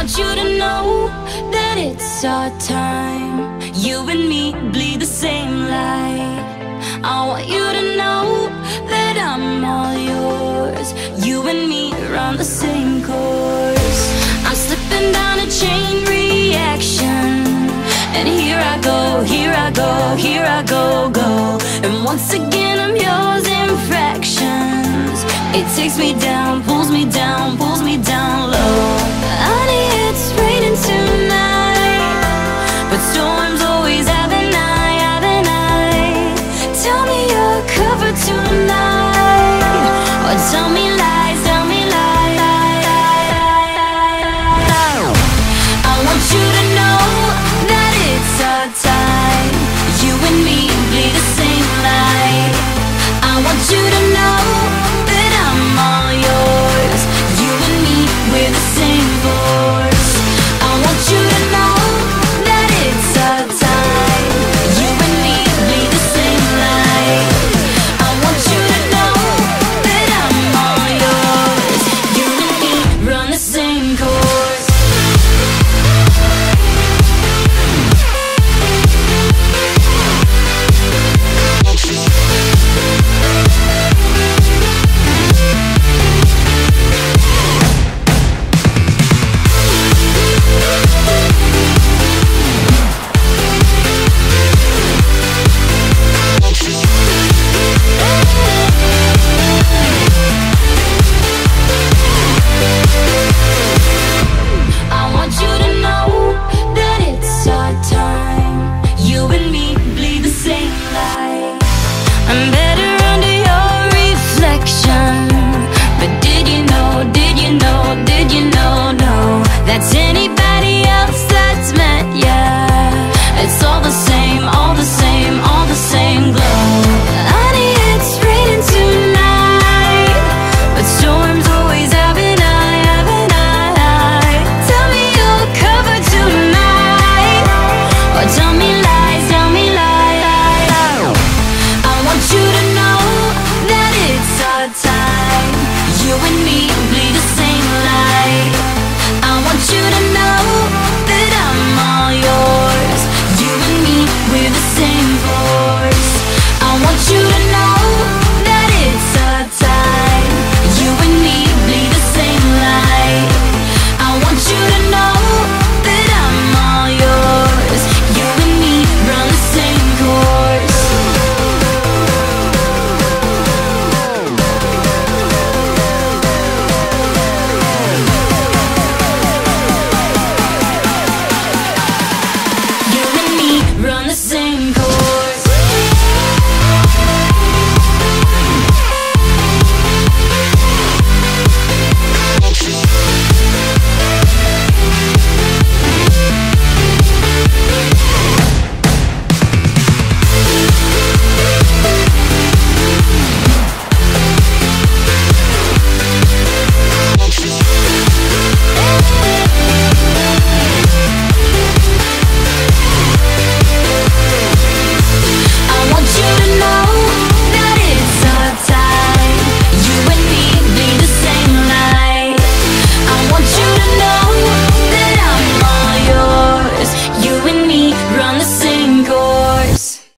want you to know that it's our time. You and me bleed the same light. I want you to know that I'm all yours. You and me run the same course. I'm slipping down a chain reaction, and here I go, here I go, here I go, go. And once again I'm yours in fractions. It takes me down, pulls me down, pulls me down low. Honey, it's raining tonight, but storms always have an eye, have an eye. Tell me you're covered tonight, or tell me lies, tell me lies. I want you to know that it's our time. You and me bleed the same light. I want you to know that I'm all yours. You and me, we're the same force. I want you to know that it's our time. You and me bleed the same light. I want you to know that I'm all yours. You and me run the same course. I want you to know that it's our time. You and me bleed the same light. I'm better under your reflection.